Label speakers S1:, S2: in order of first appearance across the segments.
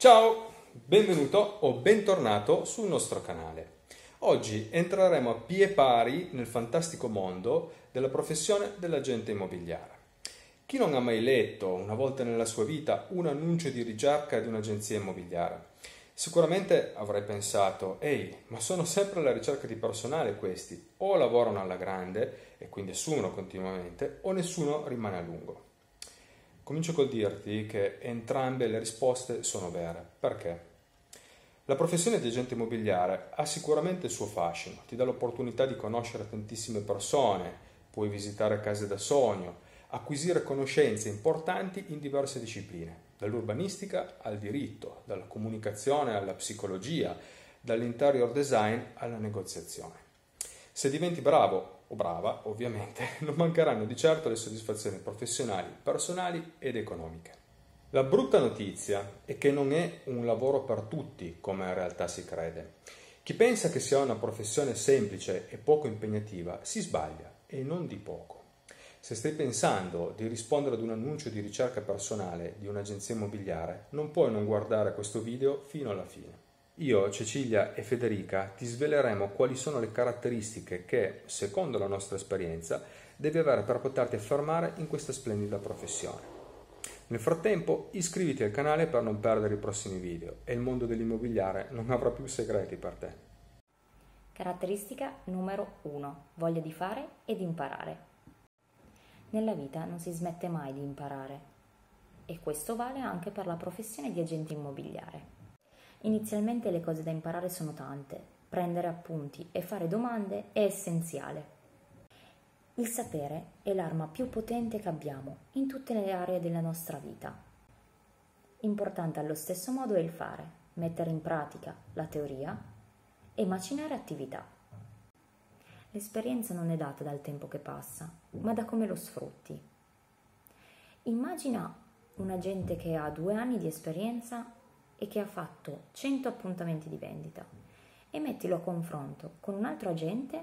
S1: Ciao, benvenuto o bentornato sul nostro canale. Oggi entreremo a pie pari nel fantastico mondo della professione dell'agente immobiliare. Chi non ha mai letto una volta nella sua vita un annuncio di ricerca di un'agenzia immobiliare? Sicuramente avrai pensato, ehi, ma sono sempre alla ricerca di personale questi, o lavorano alla grande e quindi assumono continuamente, o nessuno rimane a lungo. Comincio col dirti che entrambe le risposte sono vere. Perché? La professione di agente immobiliare ha sicuramente il suo fascino, ti dà l'opportunità di conoscere tantissime persone, puoi visitare case da sogno, acquisire conoscenze importanti in diverse discipline, dall'urbanistica al diritto, dalla comunicazione alla psicologia, dall'interior design alla negoziazione. Se diventi bravo o brava, ovviamente, non mancheranno di certo le soddisfazioni professionali, personali ed economiche. La brutta notizia è che non è un lavoro per tutti, come in realtà si crede. Chi pensa che sia una professione semplice e poco impegnativa si sbaglia, e non di poco. Se stai pensando di rispondere ad un annuncio di ricerca personale di un'agenzia immobiliare, non puoi non guardare questo video fino alla fine. Io, Cecilia e Federica ti sveleremo quali sono le caratteristiche che, secondo la nostra esperienza, devi avere per poterti affermare in questa splendida professione. Nel frattempo, iscriviti al canale per non perdere i prossimi video e il mondo dell'immobiliare non avrà più segreti per te.
S2: Caratteristica numero 1. Voglia di fare e di imparare. Nella vita non si smette mai di imparare e questo vale anche per la professione di agente immobiliare. Inizialmente le cose da imparare sono tante, prendere appunti e fare domande è essenziale. Il sapere è l'arma più potente che abbiamo in tutte le aree della nostra vita. Importante allo stesso modo è il fare, mettere in pratica la teoria e macinare attività. L'esperienza non è data dal tempo che passa, ma da come lo sfrutti. Immagina un agente che ha 2 anni di esperienza e che ha fatto 100 appuntamenti di vendita e mettilo a confronto con un altro agente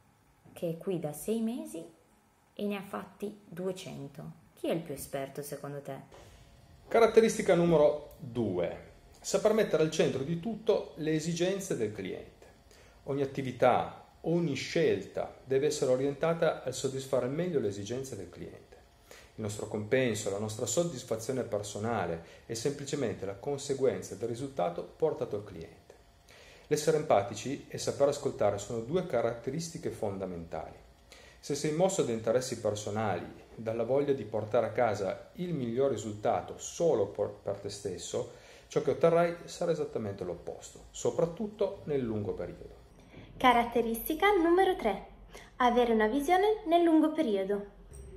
S2: che è qui da 6 mesi e ne ha fatti 200. Chi è il più esperto secondo te?
S1: Caratteristica numero 2. Saper mettere al centro di tutto le esigenze del cliente. Ogni attività, ogni scelta deve essere orientata al soddisfare al meglio le esigenze del cliente. Il nostro compenso, la nostra soddisfazione personale è semplicemente la conseguenza del risultato portato al cliente. L'essere empatici e saper ascoltare sono 2 caratteristiche fondamentali. Se sei mosso da interessi personali, dalla voglia di portare a casa il miglior risultato solo per te stesso, ciò che otterrai sarà esattamente l'opposto, soprattutto nel lungo periodo.
S3: Caratteristica numero 3. Avere una visione nel lungo periodo.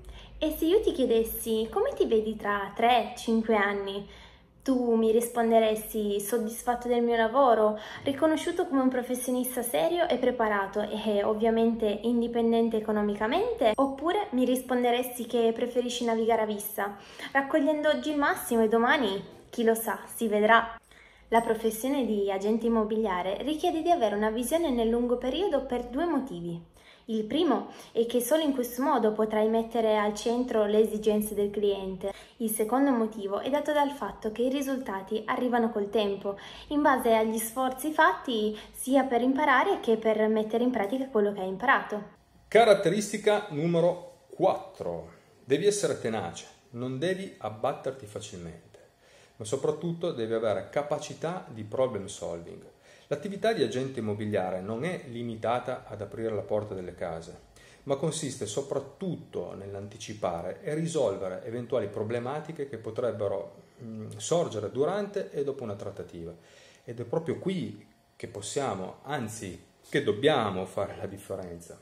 S3: E se io ti chiedessi come ti vedi tra 3-5 anni, tu mi risponderesti soddisfatto del mio lavoro, riconosciuto come un professionista serio e preparato e ovviamente indipendente economicamente, oppure mi risponderesti che preferisci navigare a vista, raccogliendo oggi il massimo e domani, chi lo sa, si vedrà. La professione di agente immobiliare richiede di avere una visione nel lungo periodo per 2 motivi. Il primo è che solo in questo modo potrai mettere al centro le esigenze del cliente. Il secondo motivo è dato dal fatto che i risultati arrivano col tempo, in base agli sforzi fatti sia per imparare che per mettere in pratica quello che hai imparato.
S1: Caratteristica numero 4. Devi essere tenace, non devi abbatterti facilmente, ma soprattutto devi avere capacità di problem solving. L'attività di agente immobiliare non è limitata ad aprire la porta delle case, ma consiste soprattutto nell'anticipare e risolvere eventuali problematiche che potrebbero sorgere durante e dopo una trattativa. Ed è proprio qui che possiamo, anzi, che dobbiamo fare la differenza.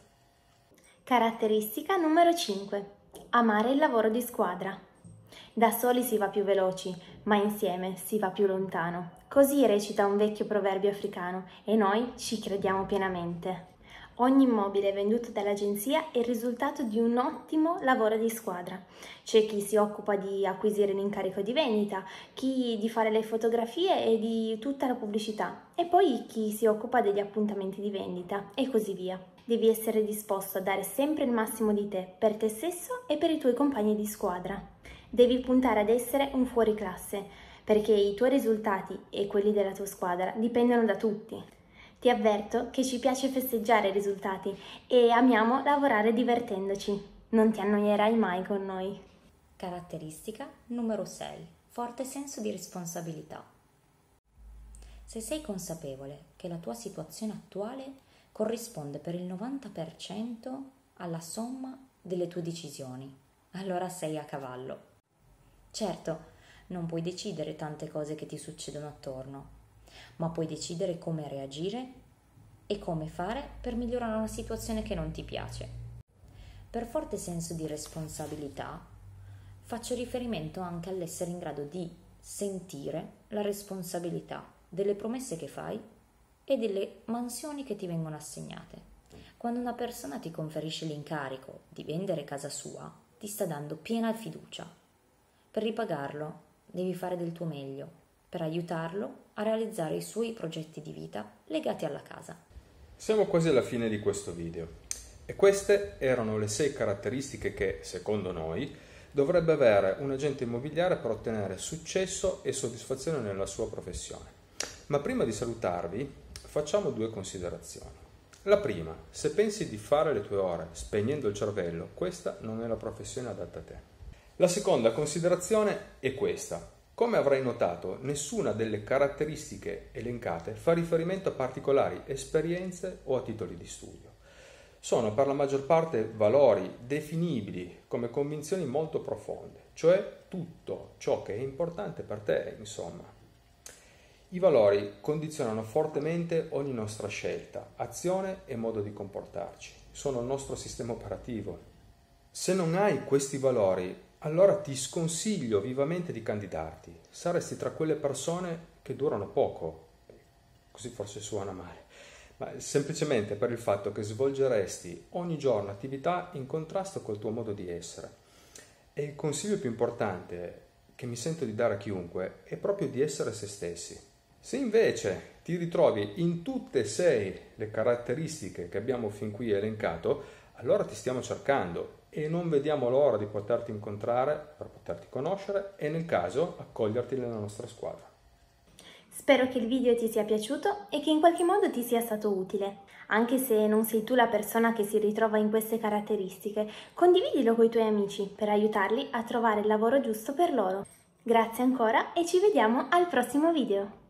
S3: Caratteristica numero 5. Amare il lavoro di squadra. Da soli si va più veloci, ma insieme si va più lontano. Così recita un vecchio proverbio africano e noi ci crediamo pienamente. Ogni immobile venduto dall'agenzia è il risultato di un ottimo lavoro di squadra. C'è chi si occupa di acquisire l'incarico di vendita, chi di fare le fotografie e di tutta la pubblicità e poi chi si occupa degli appuntamenti di vendita e così via. Devi essere disposto a dare sempre il massimo di te per te stesso e per i tuoi compagni di squadra. Devi puntare ad essere un fuoriclasse, perché i tuoi risultati e quelli della tua squadra dipendono da tutti. Ti avverto che ci piace festeggiare i risultati e amiamo lavorare divertendoci. Non ti annoierai mai con noi.
S2: Caratteristica numero 6. Forte senso di responsabilità. Se sei consapevole che la tua situazione attuale corrisponde per il 90% alla somma delle tue decisioni, allora sei a cavallo. Certo, non puoi decidere tante cose che ti succedono attorno, ma puoi decidere come reagire e come fare per migliorare una situazione che non ti piace. Per forte senso di responsabilità faccio riferimento anche all'essere in grado di sentire la responsabilità delle promesse che fai e delle mansioni che ti vengono assegnate. Quando una persona ti conferisce l'incarico di vendere casa sua, ti sta dando piena fiducia. Per ripagarlo devi fare del tuo meglio, per aiutarlo a realizzare i suoi progetti di vita legati alla casa.
S1: Siamo quasi alla fine di questo video e queste erano le 6 caratteristiche che, secondo noi, dovrebbe avere un agente immobiliare per ottenere successo e soddisfazione nella sua professione. Ma prima di salutarvi, facciamo 2 considerazioni. La prima, se pensi di fare le tue ore spegnendo il cervello, questa non è la professione adatta a te. La seconda considerazione è questa. Come avrai notato, nessuna delle caratteristiche elencate fa riferimento a particolari esperienze o a titoli di studio. Sono per la maggior parte valori definibili come convinzioni molto profonde, cioè tutto ciò che è importante per te, insomma. I valori condizionano fortemente ogni nostra scelta, azione e modo di comportarci. Sono il nostro sistema operativo. Se non hai questi valori, allora ti sconsiglio vivamente di candidarti. Saresti tra quelle persone che durano poco. Così forse suona male, ma semplicemente per il fatto che svolgeresti ogni giorno attività in contrasto col tuo modo di essere. E il consiglio più importante che mi sento di dare a chiunque è proprio di essere se stessi. Se invece ti ritrovi in tutte e 6 le caratteristiche che abbiamo fin qui elencato, allora ti stiamo cercando e non vediamo l'ora di poterti incontrare per poterti conoscere e nel caso accoglierti nella nostra squadra.
S3: Spero che il video ti sia piaciuto e che in qualche modo ti sia stato utile. Anche se non sei tu la persona che si ritrova in queste caratteristiche, condividilo con i tuoi amici per aiutarli a trovare il lavoro giusto per loro. Grazie ancora e ci vediamo al prossimo video!